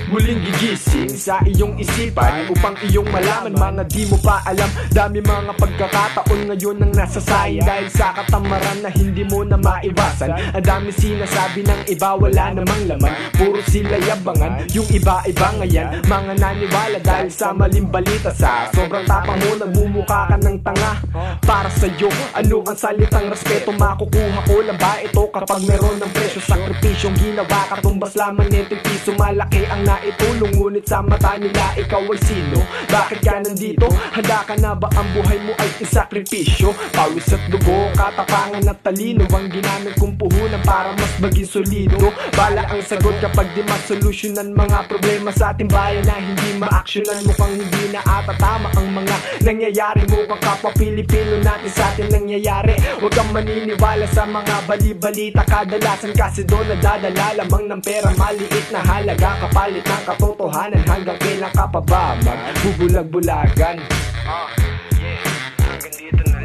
muling gigising sa iyong isipan upang iyong malaman mga di mo pa alam. Dami mga pagkakataon ngayon ang nasasayang dahil sa katamaran na hindi mo na maiwasan. Ang dami sinasabi ng iba, wala namang laman, puro sila yabangan. Yung iba-iba ngayon, mga naniwala dahil sa maling balita. Sa sobrang tapang mo, nagmumukha ka ng tanga. Para sa'yo, ano ang salitang respeto? Makukuha ko lang ba ito kapag meron ng presyo? Sakripisyong ginawa, katumbas lamang netong piso. Malaki ang naitulong, ngunit sa mata nila ikaw ay sino? Bakit ka nandito? Handa ka na ba ang buhay mo ay isakripisyo? Pawis at dugo, katapangan at talino ang ginamit kong puhunan para mas maging solido. Bala ang sagot kapag di masolusyonan mga problema sa ating bayan na hindi ma-actionan. Mukhang hindi na ata tama ang mga nangyayari. Mukhang kapwa Pilipino natin sa atin nangyayari. Huwag kang maniniwala sa mga bali-balita. Kadalasan kasi doon nadadala lamang ng pera. Maliit na halaga kapalit ng katotohanan. Hanggang kailan ka pa ba magbubulag-bulagan? Hanggang dito na